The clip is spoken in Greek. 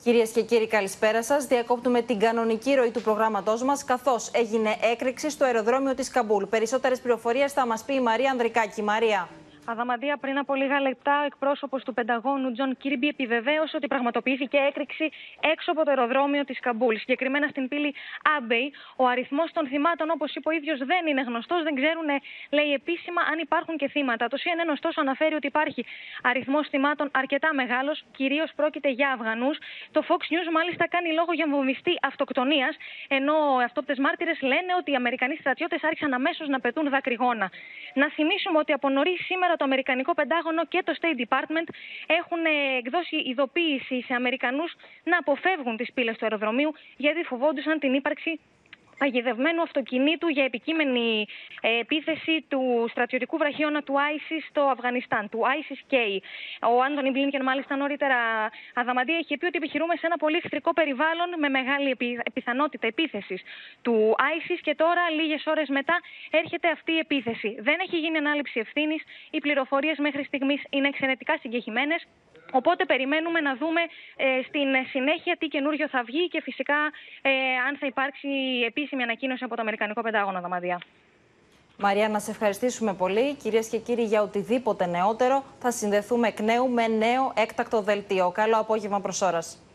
Κυρίες και κύριοι, καλησπέρα σας. Διακόπτουμε την κανονική ροή του προγράμματός μας, καθώς έγινε έκρηξη στο αεροδρόμιο της Καμπούλ. Περισσότερες πληροφορίες θα μας πει η Μαρία Ανδρικάκη. Μαρία. Αδαμαντία, πριν από λίγα λεπτά, ο εκπρόσωπος του Πενταγώνου, Τζον Κίρμπι, επιβεβαίωσε ότι πραγματοποιήθηκε έκρηξη έξω από το αεροδρόμιο της Καμπούλ. Συγκεκριμένα στην πύλη Άμπεϊ. Ο αριθμός των θυμάτων, όπως είπε ο ίδιος, δεν είναι γνωστός. Δεν ξέρουν, λέει επίσημα, αν υπάρχουν και θύματα. Το CNN, ωστόσο, αναφέρει ότι υπάρχει αριθμός θυμάτων αρκετά μεγάλος. Κυρίως πρόκειται για Αφγανούς. Το Fox News, μάλιστα, κάνει λόγο για βομβιστή αυτοκτονίας. Ενώ αυτόπτες μάρτυρες λένε ότι οι Αμερικανοί στρατιώτες άρχισαν αμέσως να πετούν δακρυγόνα. Να θυμίσουμε ότι από νωρίς σήμερα το Αμερικανικό Πεντάγωνο και το State Department έχουν εκδώσει ειδοποίηση σε Αμερικανούς να αποφεύγουν τις πύλες του αεροδρομίου, γιατί φοβόντουσαν την ύπαρξη παγιδευμένου αυτοκινήτου για επικείμενη επίθεση του στρατιωτικού βραχίωνα του ISIS στο Αφγανιστάν, του ISIS-K. Ο Άντονι Μπλίνκεν, μάλιστα νωρίτερα, Αδαμαντία, είχε πει ότι επιχειρούμε σε ένα πολύ εχθρικό περιβάλλον με μεγάλη πιθανότητα επίθεσης του ISIS και τώρα, λίγες ώρες μετά, έρχεται αυτή η επίθεση. Δεν έχει γίνει ανάληψη ευθύνης. Οι πληροφορίες μέχρι στιγμής είναι εξαιρετικά συγκεκριμένες. Οπότε περιμένουμε να δούμε στην συνέχεια τι καινούριο θα βγει και φυσικά αν θα υπάρξει επίσημη ανακοίνωση από το Αμερικανικό Πεντάγωνο, Αδαμαντία. Μαρία, να σε ευχαριστήσουμε πολύ. Κυρίες και κύριοι, για οτιδήποτε νεότερο θα συνδεθούμε εκ νέου με νέο έκτακτο δελτίο. Καλό απόγευμα προς ώρας.